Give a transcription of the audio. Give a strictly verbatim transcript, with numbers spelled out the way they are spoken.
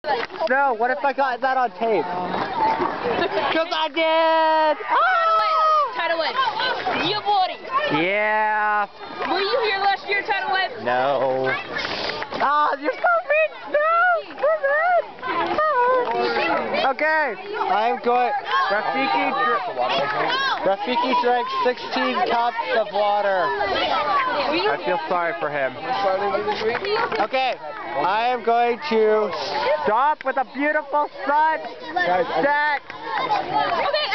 No, what if I got that on tape? Because I did! Tidal wave. You buddy. Yeah. Were you here last year, Tidal wave? No. Ah, you're so mean! No! Stop it! No. Okay, I'm going. Rafiki, dr Rafiki drank sixteen cups of water. I feel sorry for him. Okay, I am going to stop with a beautiful sunset. Okay.